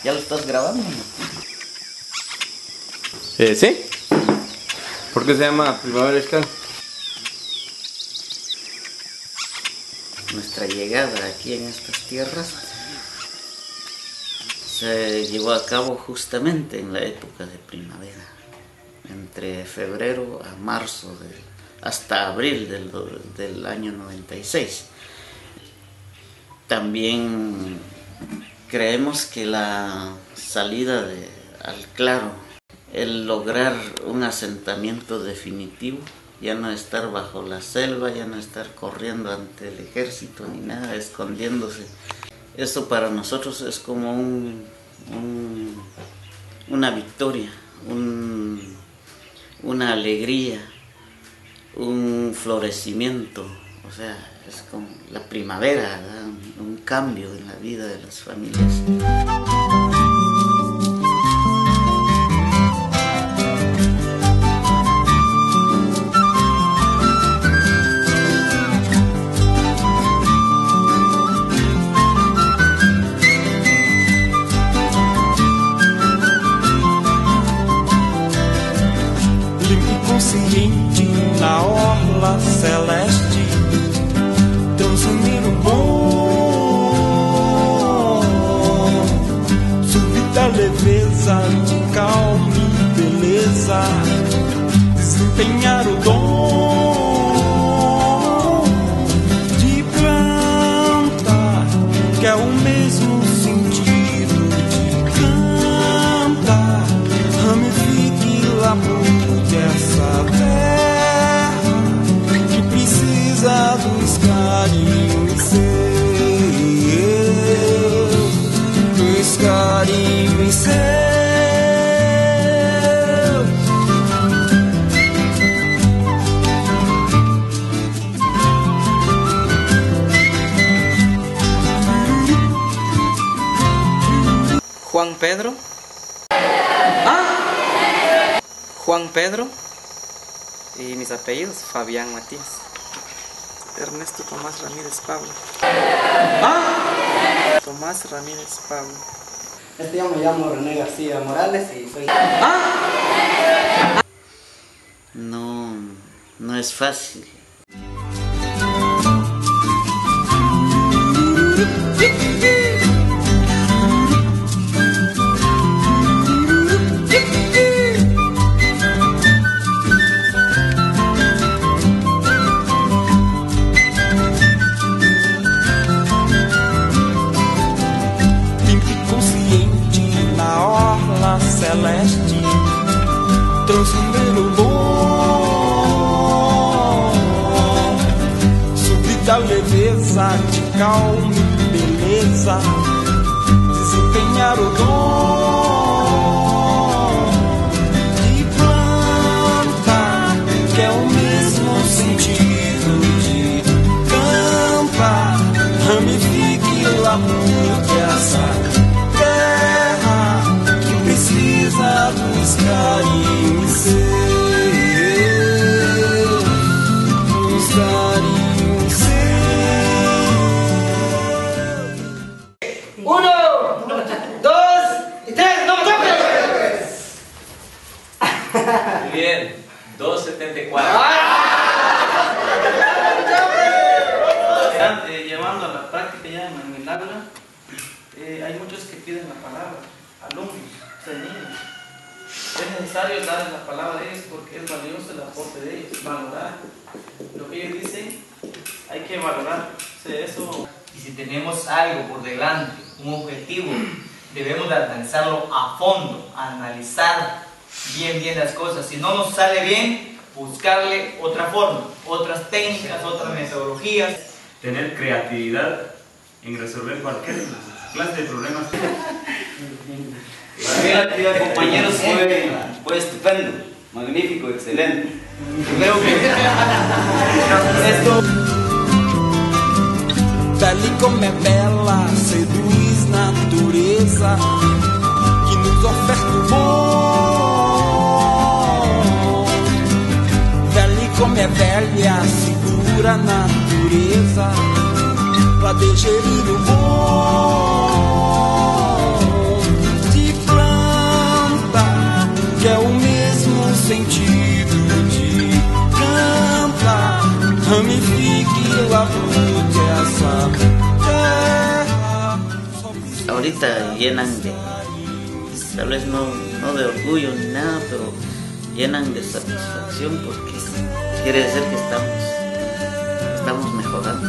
¿Ya lo estás grabando? ¿Sí? ¿Por qué se llama Primavera Xcal? Nuestra llegada aquí en estas tierras se llevó a cabo justamente en la época de primavera, entre febrero a marzo, hasta abril del año 96. También creemos que la salida al claro, el lograr un asentamiento definitivo, ya no estar bajo la selva, ya no estar corriendo ante el ejército ni nada, escondiéndose. Eso para nosotros es como una victoria, una alegría, un florecimiento. O sea, es como la primavera, ¿verdad? Un cambio en la vida de las familias. Consciente na orla celeste, transcendendo o bom, súbita leveza de calma e beleza, desempenhar o dom de planta, que é o mesmo sentido de canta, ramifique lá por essa terra que precisa dos carinhos seus, dos carinhos seus. Juan Pedro. Juan Pedro. Y mis apellidos, Fabián Matías. Ernesto Tomás Ramírez Pablo. Tomás Ramírez Pablo. Yo me llamo René García Morales y soy... No es fácil. Celeste, transcendendo o bom, súbita leveza de calma e beleza, desempenhar o dom de planta, que é o mesmo sentido de campa, ramifique lá por essa terra que precisa dos carinhos seus, dos carinhos seus. 1, 2 y 3, ¡no me toques! Muy bien, 274. Llevando a la práctica ya en el aula, hay muchos que piden la palabra, alumnos, niños. Es necesario darles la palabra de ellos porque es valioso el aporte de ellos, valorar lo que ellos dicen, hay que valorar. O sea, eso. Y si tenemos algo por delante, un objetivo, debemos de analizarlo a fondo, analizar bien las cosas. Si no nos sale bien, buscarle otra forma, otras técnicas, otras metodologías. Tener creatividad en resolver cualquier clase de problemas. La actividad, compañeros, fue estupendo, magnífico, excelente. Creo que esto... Dali como é bela, seduz natureza que nos oferta o bom. Dali como é velha, segura a natureza pra digerir o bom ahorita llenan de, tal vez no de orgullo ni nada, pero llenan de satisfacción porque quiere decir que estamos mejorando.